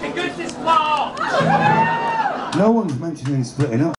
fucking good this part! No one's mentioning splitting up.